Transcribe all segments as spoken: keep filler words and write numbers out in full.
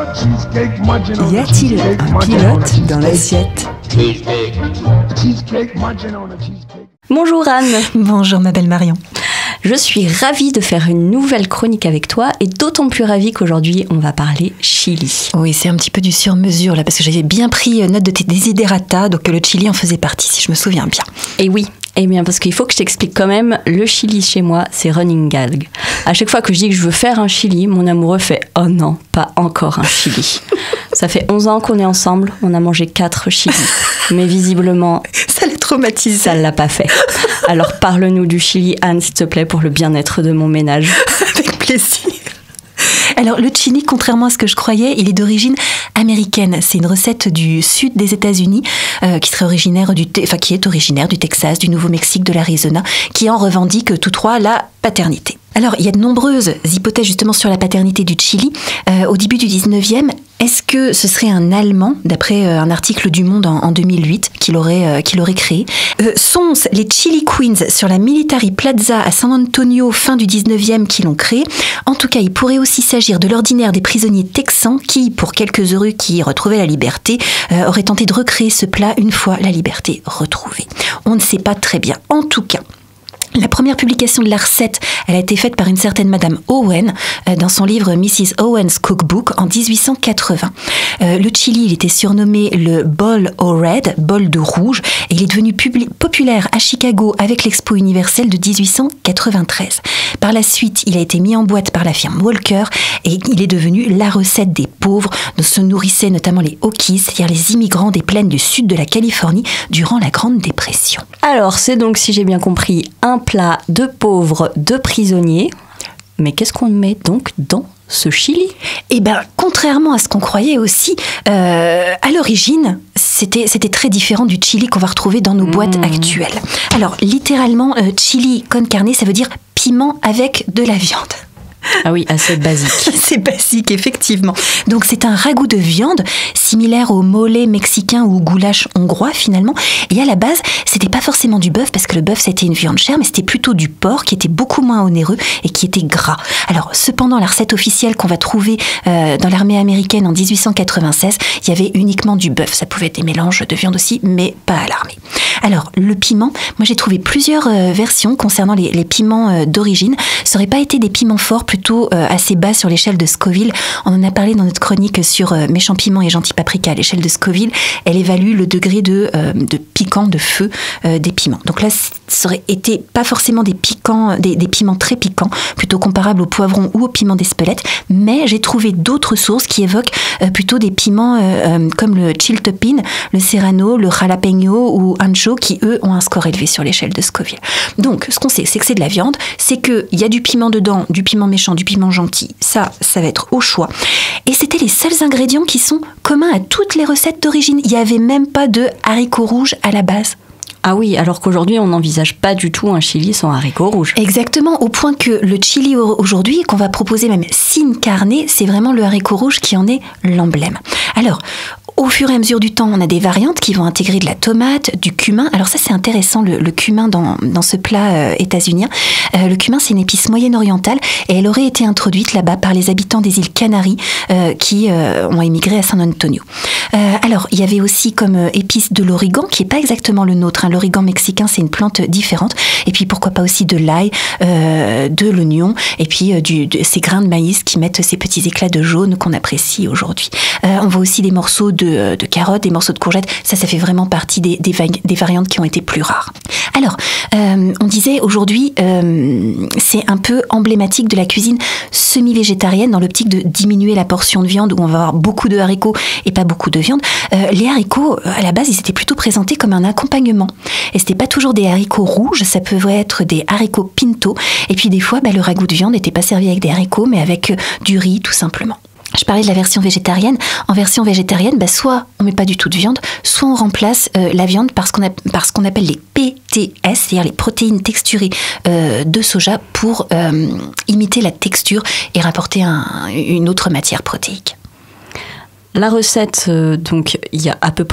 Y a-t-il un pilote dans l'assiette? Bonjour Anne. Bonjour ma belle Marion. Je suis ravie de faire une nouvelle chronique avec toi et d'autant plus ravie qu'aujourd'hui on va parler chili. Oui, c'est un petit peu du sur-mesure là parce que j'avais bien pris note de tes desiderata, donc le chili en faisait partie si je me souviens bien. Et oui, eh bien parce qu'il faut que je t'explique quand même, le chili chez moi c'est running gag. À chaque fois que je dis que je veux faire un chili, mon amoureux fait « Oh non, pas encore un chili ». Ça fait onze ans qu'on est ensemble, on a mangé quatre chilis. Mais visiblement, ça l'a traumatisé. Ça ne l'a pas fait. Alors parle-nous du chili, Anne, s'il te plaît, pour le bien-être de mon ménage. Avec plaisir. Alors le chili, contrairement à ce que je croyais, il est d'origine américaine. C'est une recette du sud des États-Unis euh, qui serait originaire du, te- enfin qui est originaire du Texas, du Nouveau-Mexique, de l'Arizona, qui en revendique tous trois la paternité. Alors il y a de nombreuses hypothèses justement sur la paternité du chili. Euh, au début du dix-neuvième, est-ce que ce serait un Allemand, d'après euh, un article du Monde en, en deux mille huit, qui l'aurait, euh, qui l'aurait créé? euh, Sont-ce les Chili Queens sur la Military Plaza à San Antonio, fin du dix-neuvième, qui l'ont créé? En tout cas, il pourrait aussi s'agir de l'ordinaire des prisonniers texans qui, pour quelques heureux qui y retrouvaient la liberté, euh, auraient tenté de recréer ce plat une fois la liberté retrouvée. On ne sait pas très bien. En tout cas, la première publication de la recette, elle a été faite par une certaine Madame Owen euh, dans son livre missus Owen's Cookbook en dix-huit cent quatre-vingts. Euh, le chili, il était surnommé le bol o' red, bol de rouge, et il est devenu publi- populaire à Chicago avec l'Expo universelle de dix-huit cent quatre-vingt-treize. Par la suite, il a été mis en boîte par la firme Walker et il est devenu la recette des pauvres dont se nourrissaient notamment les Hokies, c'est-à-dire les immigrants des plaines du sud de la Californie durant la Grande Dépression. Alors, c'est donc, si j'ai bien compris, un plat de pauvres, de prisonniers. Mais qu'est-ce qu'on met donc dans ce chili? Eh bien, contrairement à ce qu'on croyait aussi, euh, à l'origine, c'était, c'était très différent du chili qu'on va retrouver dans nos mmh. boîtes actuelles. Alors, littéralement, euh, chili con carne, ça veut dire piment avec de la viande. Ah oui, assez basique. C'est basique, effectivement. Donc c'est un ragoût de viande, similaire au mole mexicain ou au goulash hongrois finalement. Et à la base, c'était pas forcément du bœuf, parce que le bœuf c'était une viande chère, mais c'était plutôt du porc qui était beaucoup moins onéreux et qui était gras. Alors cependant, la recette officielle qu'on va trouver euh, dans l'armée américaine en dix-huit cent quatre-vingt-seize, il y avait uniquement du bœuf. Ça pouvait être des mélanges de viande aussi, mais pas à l'armée. Alors le piment, moi j'ai trouvé plusieurs euh, versions concernant les, les piments euh, d'origine. Ça aurait pas été des piments forts, plutôt euh, assez bas sur l'échelle de Scoville. On en a parlé dans notre chronique sur euh, méchant piment et gentil paprika. L'échelle de Scoville, elle évalue le degré de, euh, de piquant, de feu euh, des piments. Donc là, ça aurait été pas forcément des piquants, des, des piments très piquants, plutôt comparables au poivron ou au piment d'Espelette, mais j'ai trouvé d'autres sources qui évoquent euh, plutôt des piments euh, euh, comme le chiltepin, le serrano, le jalapeno ou ancho, qui eux ont un score élevé sur l'échelle de Scoville. Donc, ce qu'on sait, c'est que c'est de la viande, c'est qu'il y a du piment dedans, du piment méchant, du piment gentil, ça, ça va être au choix. Et c'était les seuls ingrédients qui sont communs à toutes les recettes d'origine. Il n'y avait même pas de haricots rouges à la base. Ah oui, alors qu'aujourd'hui, on n'envisage pas du tout un chili sans haricots rouges. Exactement, au point que le chili aujourd'hui, qu'on va proposer même sin carne, c'est vraiment le haricot rouge qui en est l'emblème. Alors, au fur et à mesure du temps, on a des variantes qui vont intégrer de la tomate, du cumin. Alors ça, c'est intéressant, le, le cumin dans, dans ce plat euh, états-unien. Euh, le cumin, c'est une épice moyenne-orientale et elle aurait été introduite là-bas par les habitants des îles Canaries euh, qui euh, ont émigré à San Antonio. Euh, alors, il y avait aussi comme euh, épice de l'origan, qui n'est pas exactement le nôtre. Hein. L'origan mexicain, c'est une plante différente. Et puis, pourquoi pas aussi de l'ail, euh, de l'oignon, et puis euh, du, de, ces grains de maïs qui mettent ces petits éclats de jaune qu'on apprécie aujourd'hui. Euh, on voit aussi des morceaux de, de carottes, des morceaux de courgettes. Ça, ça fait vraiment partie des, des, des variantes qui ont été plus rares. Alors, euh, on disait aujourd'hui, euh, c'est un peu emblématique de la cuisine semi-végétarienne dans l'optique de diminuer la portion de viande où on va avoir beaucoup de haricots et pas beaucoup de viande. Euh, les haricots, à la base, ils étaient plutôt présentés comme un accompagnement. Et c'était pas toujours des haricots rouges, ça pouvait être des haricots pinto. Et puis des fois, bah, le ragoût de viande n'était pas servi avec des haricots, mais avec euh, du riz, tout simplement. Je parlais de la version végétarienne. En version végétarienne, bah, soit on met pas du tout de viande, soit on remplace euh, la viande par ce qu'on, a, par ce qu'on appelle les P T S, c'est-à-dire les protéines texturées euh, de soja, pour euh, imiter la texture et rapporter un, une autre matière protéique. La recette, euh, donc il y a à peu près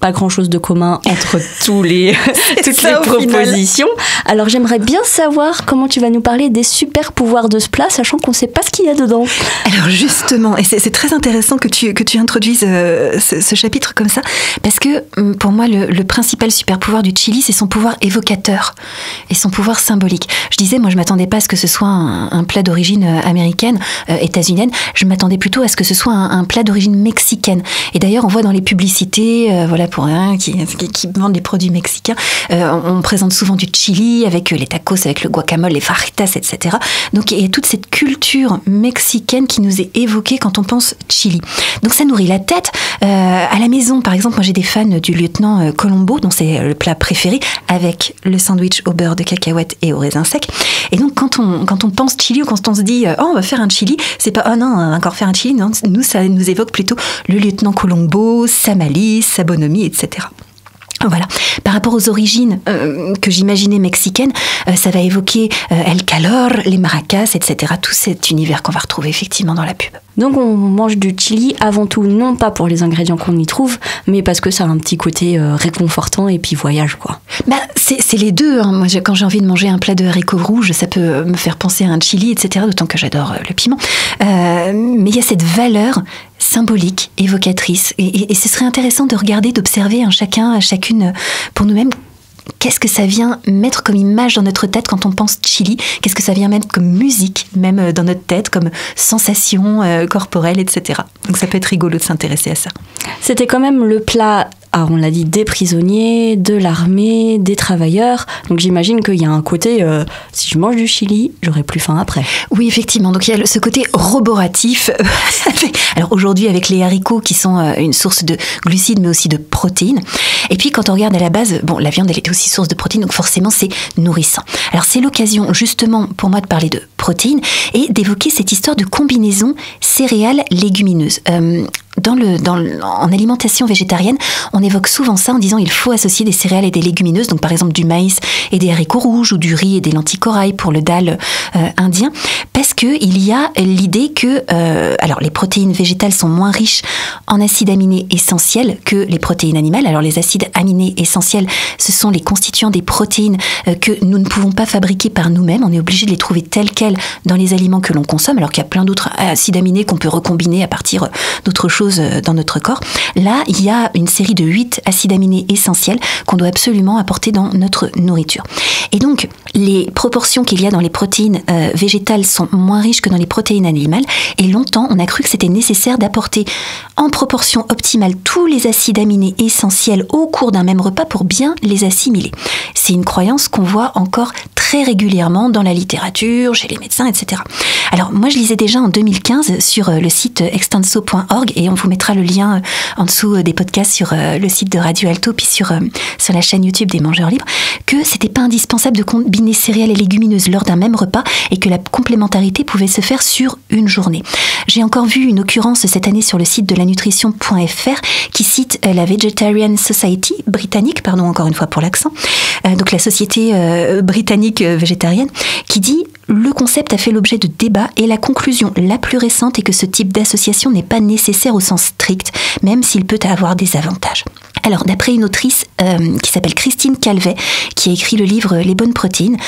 pas grand-chose de commun entre tous les, toutes ça, les au propositions. Alors j'aimerais bien savoir comment tu vas nous parler des super pouvoirs de ce plat, sachant qu'on ne sait pas ce qu'il y a dedans. Alors justement, et c'est, c'est très intéressant que tu, que tu introduises euh, ce, ce chapitre comme ça, parce que pour moi, le, le principal super pouvoir du chili, c'est son pouvoir évocateur et son pouvoir symbolique. Je disais, moi je m'attendais pas à ce que ce soit un, un plat d'origine américaine, euh, états-unienne, je m'attendais plutôt à ce que ce soit un, un plat d'origine mexicaine. Et d'ailleurs, on voit dans les publicités, euh, voilà pour un qui, qui, qui vendent des produits mexicains, euh, on, on présente souvent du chili avec les tacos, avec le guacamole, les fajitas, et cetera. Donc il y a toute cette culture mexicaine qui nous est évoquée quand on pense chili. Donc ça nourrit la tête. Euh, à la maison, par exemple, moi j'ai des fans du lieutenant Colombo, dont c'est le plat préféré, avec le sandwich au beurre de cacahuètes et au raisin sec. Et donc quand on, quand on pense chili ou quand on se dit « Oh, on va faire un chili », c'est pas « Oh non, on va encore faire un chili ». Non, nous, ça nous évoque plutôt le lieutenant Colombo, sa malice, sa bonhomie, et cetera. Voilà. Par rapport aux origines euh, que j'imaginais mexicaines, euh, ça va évoquer euh, El Calor, les maracas, et cetera. Tout cet univers qu'on va retrouver effectivement dans la pub. Donc on mange du chili avant tout, non pas pour les ingrédients qu'on y trouve, mais parce que ça a un petit côté euh, réconfortant et puis voyage, quoi. Bah, c'est, c'est les deux. Hein. Moi, quand j'ai envie de manger un plat de haricots rouges, ça peut me faire penser à un chili, et cetera. D'autant que j'adore le piment. Euh, mais il y a cette valeur symbolique, évocatrice. Et, et, et ce serait intéressant de regarder, d'observer un chacun, chacune, pour nous-mêmes, qu'est-ce que ça vient mettre comme image dans notre tête quand on pense chili? Qu'est-ce que ça vient mettre comme musique, même dans notre tête, comme sensation euh, corporelle, et cetera. Donc ça peut être rigolo de s'intéresser à ça. C'était quand même le plat, alors on l'a dit, des prisonniers, de l'armée, des travailleurs. Donc j'imagine qu'il y a un côté, euh, si je mange du chili, j'aurai plus faim après. Oui, effectivement. Donc il y a ce côté roboratif. Alors aujourd'hui, avec les haricots qui sont une source de glucides, mais aussi de protéines. Et puis quand on regarde à la base, bon, la viande, elle est aussi source de protéines, donc forcément c'est nourrissant. Alors c'est l'occasion justement pour moi de parler de protéines et d'évoquer cette histoire de combinaison céréales-légumineuses. Euh, Dans le, dans le, en alimentation végétarienne, on évoque souvent ça en disant il faut associer des céréales et des légumineuses, donc par exemple du maïs et des haricots rouges ou du riz et des lentilles corail pour le dal euh, indien, parce qu'il y a l'idée que euh, alors les protéines végétales sont moins riches en acides aminés essentiels que les protéines animales. Alors les acides aminés essentiels, ce sont les constituants des protéines euh, que nous ne pouvons pas fabriquer par nous-mêmes. On est obligé de les trouver tels quels dans les aliments que l'on consomme, alors qu'il y a plein d'autres acides aminés qu'on peut recombiner à partir d'autres choses dans notre corps. Là, il y a une série de huit acides aminés essentiels qu'on doit absolument apporter dans notre nourriture. Et donc, les proportions qu'il y a dans les protéines euh, végétales sont moins riches que dans les protéines animales. Et longtemps, on a cru que c'était nécessaire d'apporter en proportion optimale tous les acides aminés essentiels au cours d'un même repas pour bien les assimiler. C'est une croyance qu'on voit encore très régulièrement dans la littérature, chez les médecins, et cetera. Alors, moi, je lisais déjà en deux mille quinze sur le site extenso point org et on vous mettra le lien en dessous des podcasts sur le site de Radio Alto puis sur, sur la chaîne YouTube des Mangeurs Libres, que c'était pas indispensable de combiner céréales et légumineuses lors d'un même repas et que la complémentarité pouvait se faire sur une journée. J'ai encore vu une occurrence cette année sur le site de la nutrition point f r qui cite la Vegetarian Society britannique, pardon encore une fois pour l'accent, euh, donc la société euh, britannique euh, végétarienne, qui dit le concept a fait l'objet de débats et la conclusion la plus récente est que ce type d'association n'est pas nécessaire au sens strict, même s'il peut avoir des avantages. Alors, d'après une autrice euh, qui s'appelle Christine Calvet, qui a écrit le livre Les bonnes protéines,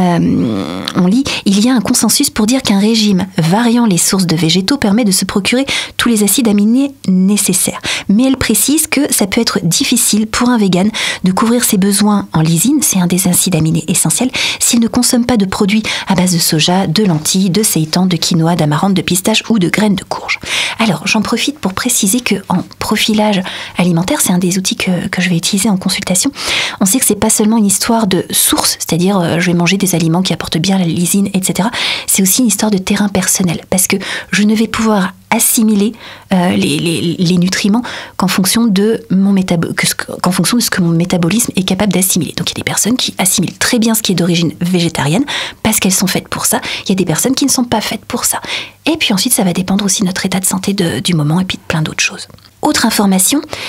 euh, on lit « Il y a un consensus pour dire qu'un régime variant les sources de végétaux permet de se procurer tous les acides aminés nécessaires. Mais elle précise que ça peut être difficile pour un vegan de couvrir ses besoins en lysine, c'est un des acides aminés essentiels, s'il ne consomme pas de produits à base de soja, de lentilles, de seitan, de quinoa, d'amarante, de pistache ou de graines de courge. » Alors, j'en profite pour préciser qu'en profilage alimentaire, c'est un des outils que, que je vais utiliser en consultation. On sait que c'est pas seulement une histoire de source, c'est-à-dire euh, je vais manger des aliments qui apportent bien la lysine, et cetera. C'est aussi une histoire de terrain personnel, parce que je ne vais pouvoir assimiler euh, les, les, les nutriments qu'en fonction de mon métabo- que ce, qu'en fonction de ce que mon métabolisme est capable d'assimiler. Donc il y a des personnes qui assimilent très bien ce qui est d'origine végétarienne parce qu'elles sont faites pour ça. Il y a des personnes qui ne sont pas faites pour ça. Et puis ensuite, ça va dépendre aussi de notre état de santé de, du moment et puis de plein d'autres choses. Autre information,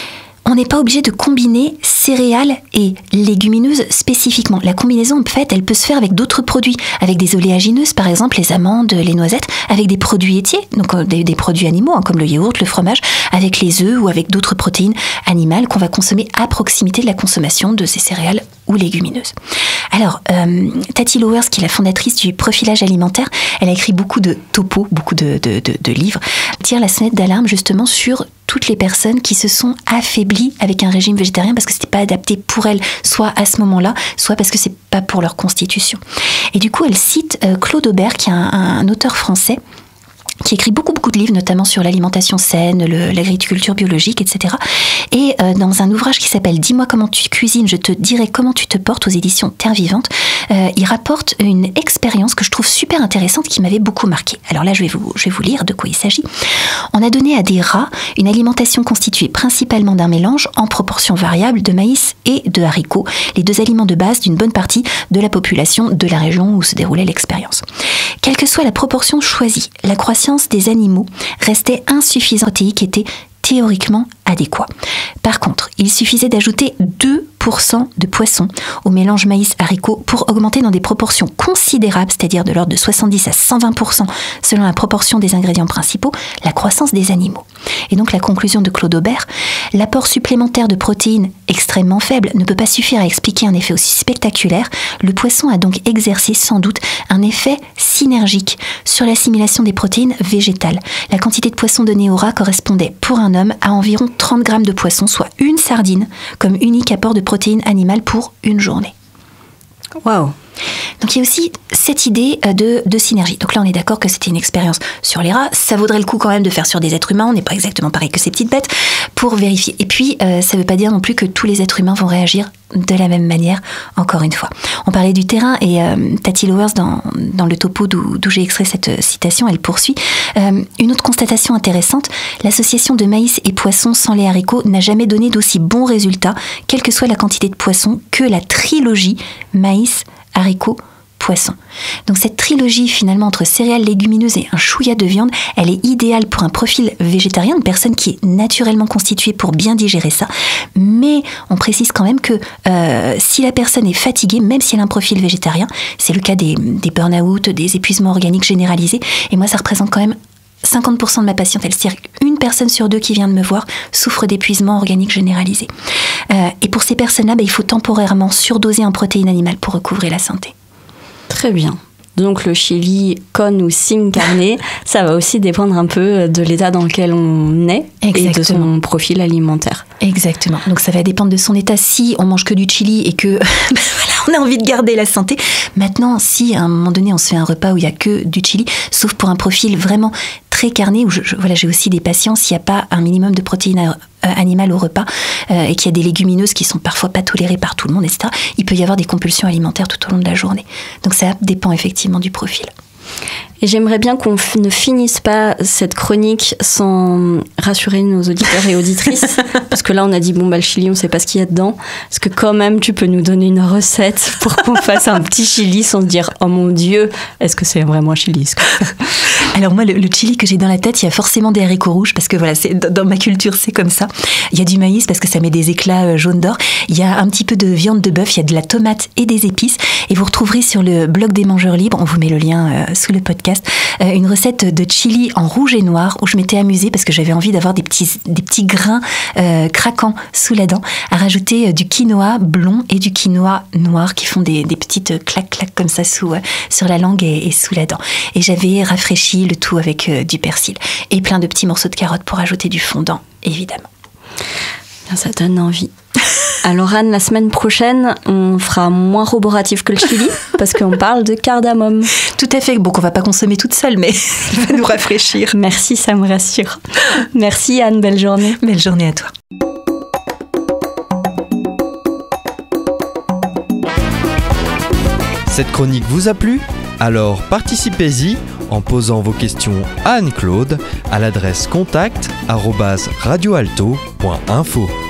on n'est pas obligé de combiner céréales et légumineuses spécifiquement. La combinaison, en fait, elle peut se faire avec d'autres produits, avec des oléagineuses, par exemple, les amandes, les noisettes, avec des produits laitiers, donc euh, des, des produits animaux, hein, comme le yaourt, le fromage, avec les œufs ou avec d'autres protéines animales qu'on va consommer à proximité de la consommation de ces céréales ou légumineuses. Alors, euh, Tati Lowers, qui est la fondatrice du profilage alimentaire, elle a écrit beaucoup de topos, beaucoup de, de, de, de livres, tire la sonnette d'alarme justement sur toutes les personnes qui se sont affaiblies avec un régime végétarien parce que c'était pas adapté pour elles, soit à ce moment-là, soit parce que c'est pas pour leur constitution. Et du coup, elle cite euh, Claude Aubert, qui est un, un auteur français, qui écrit beaucoup beaucoup de livres, notamment sur l'alimentation saine, le, l'agriculture biologique, et cetera. Et euh, dans un ouvrage qui s'appelle « Dis-moi comment tu cuisines, je te dirai comment tu te portes » aux éditions Terre Vivante, euh, il rapporte une expérience que je trouve super intéressante qui m'avait beaucoup marquée. Alors là, je vais vous, je vais vous lire de quoi il s'agit. On a donné à des rats une alimentation constituée principalement d'un mélange en proportion variable de maïs et de haricots, les deux aliments de base d'une bonne partie de la population de la région où se déroulait l'expérience. Quelle que soit la proportion choisie, la croissance des animaux restait insuffisante protéique était théoriquement adéquat. Par contre, il suffisait d'ajouter deux pour cent de poisson au mélange maïs-haricot pour augmenter dans des proportions considérables, c'est-à-dire de l'ordre de soixante-dix à cent vingt pour cent selon la proportion des ingrédients principaux, la croissance des animaux. Et donc la conclusion de Claude Aubert, l'apport supplémentaire de protéines extrêmement faible ne peut pas suffire à expliquer un effet aussi spectaculaire. Le poisson a donc exercé sans doute un effet synergique sur l'assimilation des protéines végétales. La quantité de poisson donnée au rat correspondait pour un homme à environ trente grammes de poisson, soit une sardine, comme unique apport de protéines animales pour une journée. Waouh! Donc il y a aussi cette idée de, de synergie. Donc là on est d'accord que c'était une expérience sur les rats. Ça vaudrait le coup quand même de faire sur des êtres humains. On n'est pas exactement pareil que ces petites bêtes pour vérifier. Et puis euh, ça ne veut pas dire non plus que tous les êtres humains vont réagir de la même manière, encore une fois. On parlait du terrain et euh, Tati Lowers, dans, dans le topo d'où, d'où j'ai extrait cette citation, elle poursuit. Euh, une autre constatation intéressante, l'association de maïs et poisson sans les haricots n'a jamais donné d'aussi bons résultats, quelle que soit la quantité de poisson, que la trilogie maïs, haricots, poisson. Donc cette trilogie finalement entre céréales légumineuses et un chouïa de viande, elle est idéale pour un profil végétarien, une personne qui est naturellement constituée pour bien digérer ça. Mais on précise quand même que euh, si la personne est fatiguée, même si elle a un profil végétarien, c'est le cas des, des burn-out, des épuisements organiques généralisés, et moi ça représente quand même cinquante pour cent de ma patientèle, c'est-à-dire une personne sur deux qui vient de me voir souffre d'épuisement organique généralisé. Euh, et pour ces personnes-là, bah, il faut temporairement surdoser en protéines animales pour recouvrer la santé. Très bien. Donc le chili con ou sin carne, ça va aussi dépendre un peu de l'état dans lequel on est. Exactement. Et de son profil alimentaire. Exactement. Donc ça va dépendre de son état. Si on mange que du chili et que voilà, on a envie de garder la santé. Maintenant, si à un moment donné on se fait un repas où il n'y a que du chili, sauf pour un profil vraiment très carné, où je, je, voilà, j'ai aussi des patients, s'il n'y a pas un minimum de protéines euh, animales au repas euh, et qu'il y a des légumineuses qui sont parfois pas tolérées par tout le monde, et cetera, il peut y avoir des compulsions alimentaires tout au long de la journée. Donc ça dépend effectivement du profil. Et j'aimerais bien qu'on f- ne finisse pas cette chronique sans rassurer nos auditeurs et auditrices, parce que là on a dit bon bah le chili on sait pas ce qu'il y a dedans. Est-ce que quand même tu peux nous donner une recette pour qu'on fasse un petit chili sans se dire oh mon Dieu, est-ce que c'est vraiment un chili? Alors moi le, le chili que j'ai dans la tête, il y a forcément des haricots rouges parce que voilà, c'est, dans ma culture c'est comme ça. Il y a du maïs parce que ça met des éclats jaunes d'or. Il y a un petit peu de viande de bœuf, il y a de la tomate et des épices. Et vous retrouverez sur le blog des Mangeurs Libres, on vous met le lien euh, sous le podcast, euh, une recette de chili en rouge et noir où je m'étais amusée parce que j'avais envie d'avoir des petits, des petits grains euh, craquants sous la dent, à rajouter euh, du quinoa blond et du quinoa noir qui font des, des petites claques-claques comme ça sous, euh, sur la langue et, et sous la dent. Et j'avais rafraîchi le tout avec euh, du persil et plein de petits morceaux de carottes pour ajouter du fondant, évidemment. Bien, ça donne envie. Alors Anne, la semaine prochaine, on fera moins roboratif que le chili parce qu'on parle de cardamome. Tout à fait, bon qu'on va pas consommer toute seule, mais ça va nous rafraîchir. Merci, ça me rassure. Merci Anne, belle journée. Belle journée à toi. Cette chronique vous a plu ? Alors participez-y en posant vos questions à Anne-Claude à l'adresse contact arobase radioalto point info.